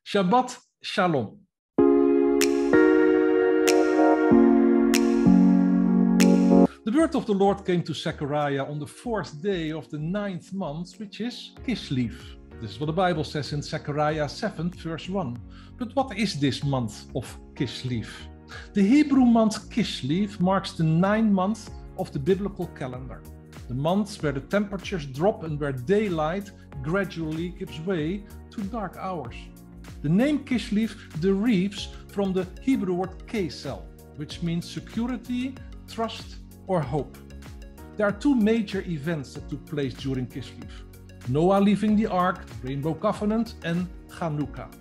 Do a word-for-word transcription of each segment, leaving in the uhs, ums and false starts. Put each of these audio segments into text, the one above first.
Shabbat Shalom. The word of the Lord came to Zechariah on the fourth day of the ninth month, which is Kislev. This is what the Bible says in Zechariah seven, verse one. But what is this month of Kislev? The Hebrew month Kislev marks the ninth month of the biblical calendar. The months where the temperatures drop and where daylight gradually gives way to dark hours. The name Kislev derives from the Hebrew word kesel, which means security, trust, or hope. There are two major events that took place during Kislev: Noah leaving the ark, the Rainbow Covenant, and Chanukah.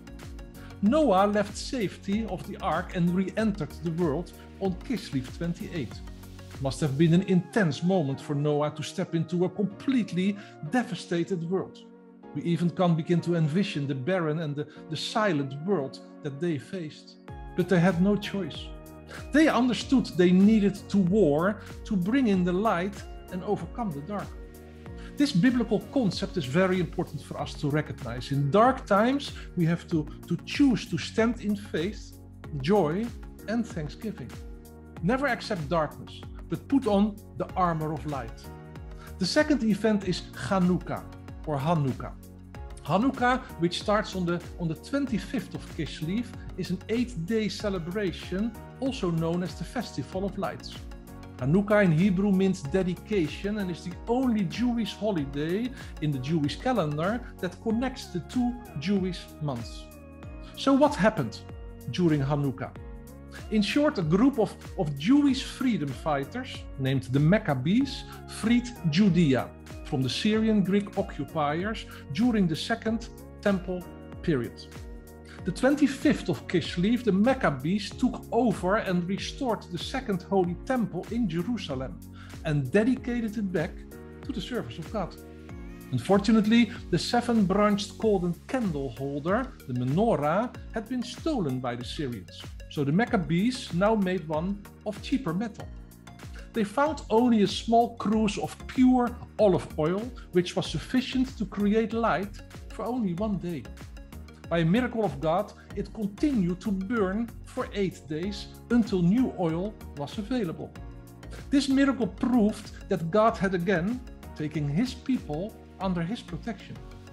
Noah left safety of the ark and re-entered the world on Kislev twenty-eight. Must have been an intense moment for Noah to step into a completely devastated world. We even can't begin to envision the barren and the, the silent world that they faced. But they had no choice. They understood they needed to war to bring in the light and overcome the dark. This biblical concept is very important for us to recognize. In dark times, we have to, to choose to stand in faith, joy, and thanksgiving. Never accept darkness, but put on the armor of light. The second event is Chanukah, or Hanukkah. Hanukkah, which starts on the, on the twenty-fifth of Kislev, is an eight-day celebration, also known as the Festival of Lights. Hanukkah in Hebrew means dedication and is the only Jewish holiday in the Jewish calendar that connects the two Jewish months. So what happened during Hanukkah? In short, a group of, of Jewish freedom fighters, named the Maccabees, freed Judea from the Syrian Greek occupiers during the Second Temple period. The twenty-fifth of Kislev, the Maccabees took over and restored the Second Holy Temple in Jerusalem and dedicated it back to the service of God. Unfortunately, the seven-branched golden candle holder, the menorah, had been stolen by the Syrians. So the Maccabees now made one of cheaper metal. They found only a small cruse of pure olive oil, which was sufficient to create light for only one day. By a miracle of God, it continued to burn for eight days until new oil was available. This miracle proved that God had again taken his people under his protection.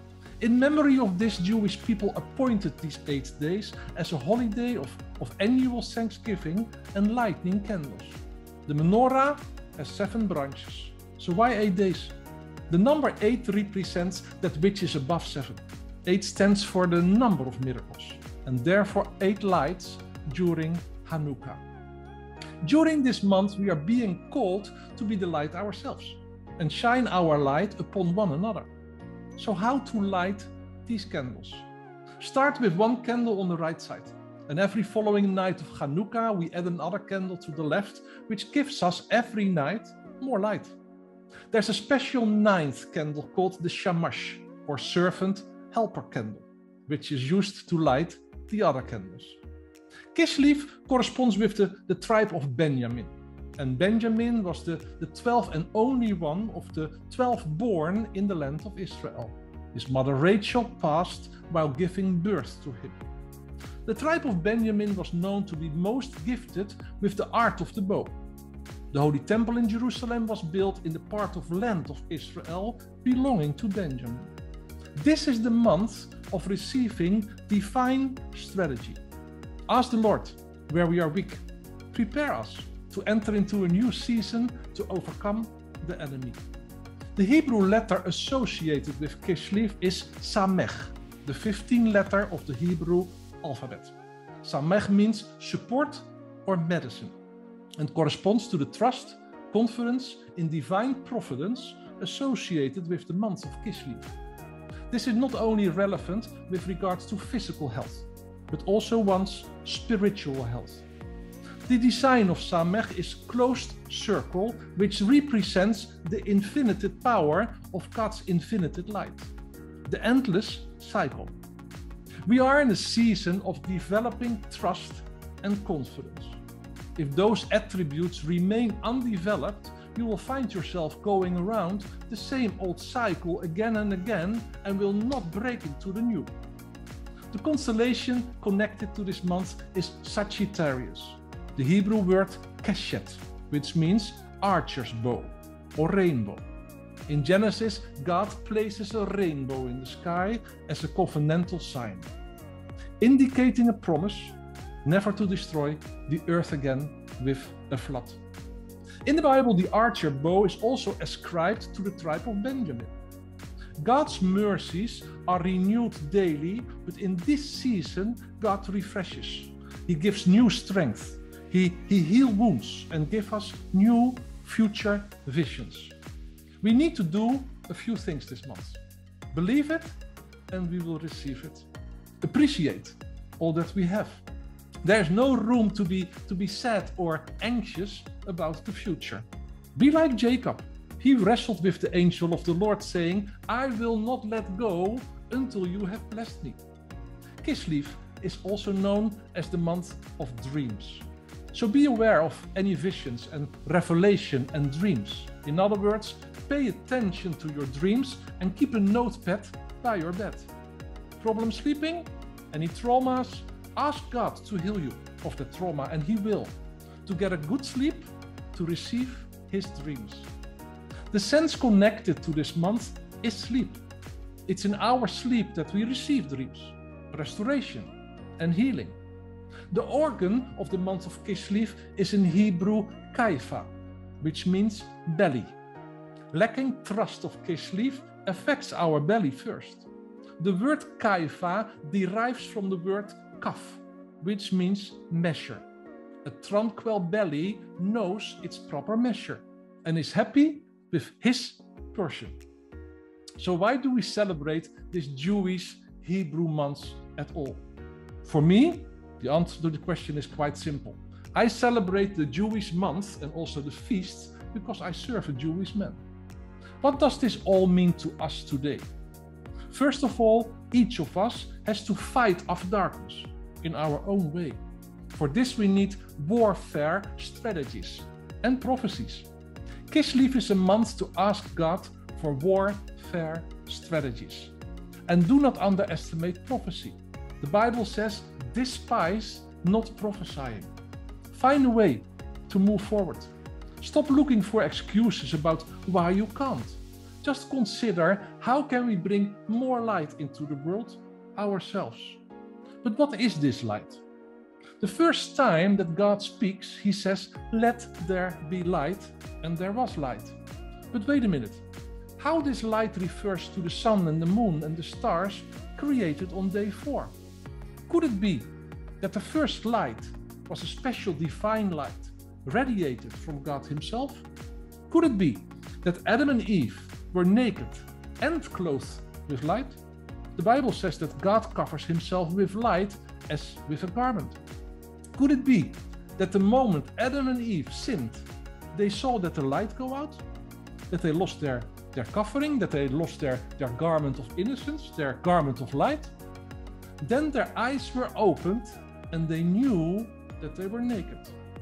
In memory of this, Jewish people appointed these eight days as a holiday of, of annual thanksgiving and lighting candles. The menorah has seven branches. So why eight days? The number eight represents that which is above seven. Eight stands for the number of miracles, and therefore eight lights during Hanukkah. During this month, we are being called to be the light ourselves and shine our light upon one another. So how to light these candles? Start with one candle on the right side, and every following night of Hanukkah, we add another candle to the left, which gives us every night more light. There's a special ninth candle called the Shamash, or servant helper candle, which is used to light the other candles. Kislev corresponds with the, the tribe of Benjamin, and Benjamin was the, the twelfth and only one of the twelve born in the land of Israel. His mother Rachel passed while giving birth to him. The tribe of Benjamin was known to be most gifted with the art of the bow. The Holy Temple in Jerusalem was built in the part of land of Israel belonging to Benjamin. This is the month of receiving divine strategy. Ask the Lord where we are weak. Prepare us to enter into a new season to overcome the enemy. The Hebrew letter associated with Kislev is Samech, the fifteenth letter of the Hebrew alphabet. Samech means support or medicine and corresponds to the trust, confidence in divine providence associated with the month of Kislev. This is not only relevant with regards to physical health, but also one's spiritual health. The design of Samech is closed circle, which represents the infinite power of God's infinite light, the endless cycle. We are in a season of developing trust and confidence. If those attributes remain undeveloped, you will find yourself going around the same old cycle again and again and will not break into the new. The constellation connected to this month is Sagittarius, the Hebrew word keshet, which means archer's bow or rainbow. In Genesis, God places a rainbow in the sky as a covenantal sign, indicating a promise never to destroy the earth again with a flood. In the Bible, the archer bow is also ascribed to the tribe of Benjamin. God's mercies are renewed daily, but in this season, God refreshes. He gives new strength. He, he heals wounds and gives us new future visions. We need to do a few things this month. Believe it, and we will receive it. Appreciate all that we have. There's no room to be, to be sad or anxious about the future. Be like Jacob. He wrestled with the angel of the Lord, saying, I will not let go until you have blessed me. Kislev is also known as the month of dreams. So be aware of any visions and revelation and dreams. In other words, pay attention to your dreams and keep a notepad by your bed. Problem sleeping? Any traumas? Ask God to heal you of the trauma, and He will. To get a good sleep, to receive His dreams. The sense connected to this month is sleep. It's in our sleep that we receive dreams, restoration, and healing. The organ of the month of Kislev is in Hebrew kaifa, which means belly. Lacking trust of Kislev affects our belly first. The word kaifa derives from the word kaf, which means measure. A tranquil belly knows its proper measure and is happy with his portion. So why do we celebrate this Jewish Hebrew month at all? For me, the answer to the question is quite simple. I celebrate the Jewish month and also the feasts because I serve a Jewish man. What does this all mean to us today? First of all, each of us has to fight off darkness in our own way. For this we need warfare strategies and prophecies. Kislev is a month to ask God for warfare strategies. And do not underestimate prophecy. The Bible says, despise not prophesying. Find a way to move forward. Stop looking for excuses about why you can't. Just consider how can we bring more light into the world ourselves. But what is this light? The first time that God speaks, He says, let there be light, and there was light. But wait a minute. How this light refers to the sun and the moon and the stars created on day four? Could it be that the first light was a special divine light radiated from God Himself? Could it be that Adam and Eve were naked and clothed with light? The Bible says that God covers Himself with light as with a garment. Could it be that the moment Adam and Eve sinned, they saw that the light go out? That they lost their, their covering, that they lost their, their garment of innocence, their garment of light? Then their eyes were opened and they knew that they were naked.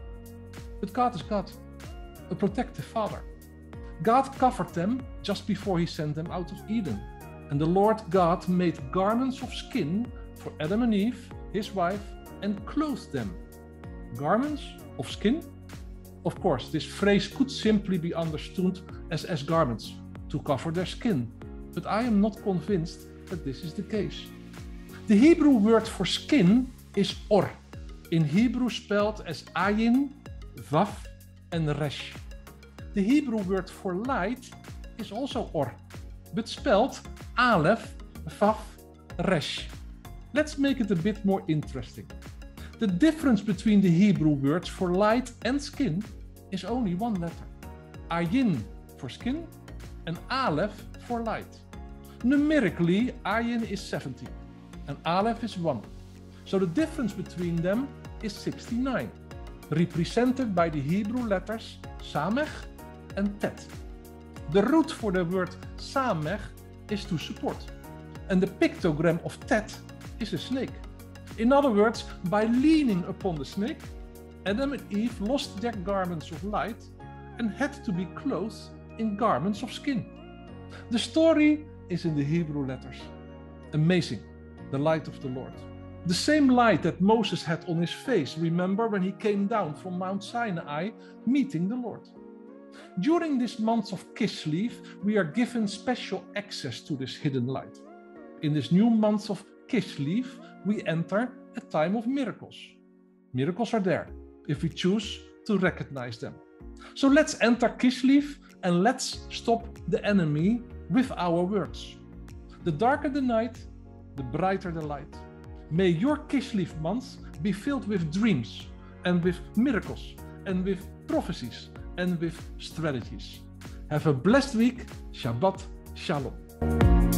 But God is God, a protective Father. God covered them just before He sent them out of Eden. And the Lord God made garments of skin for Adam and Eve, His wife, and clothed them. Garments of skin? Of course, this phrase could simply be understood as, as garments to cover their skin. But I am not convinced that this is the case. The Hebrew word for skin is or, in Hebrew spelled as ayin, vav, and resh. The Hebrew word for light is also or, but spelled aleph, vav, resh. Let's make it a bit more interesting. The difference between the Hebrew words for light and skin is only one letter. Ayin for skin and aleph for light. Numerically, ayin is seventy and aleph is one. So the difference between them is sixty-nine, represented by the Hebrew letters samech and tet. The root for the word samech is to support, and the pictogram of tet is a snake. In other words, by leaning upon the snake, Adam and Eve lost their garments of light and had to be clothed in garments of skin. The story is in the Hebrew letters. Amazing. the light of the Lord. The same light that Moses had on his face, remember, when he came down from Mount Sinai, meeting the Lord. During this month of Kislev, we are given special access to this hidden light. In this new month of Kislev, we enter a time of miracles. Miracles are there, if we choose to recognize them. So let's enter Kislev and let's stop the enemy with our words. The darker the night, the brighter the light. May your Kislev month be filled with dreams and with miracles and with prophecies and with strategies. Have a blessed week. Shabbat Shalom.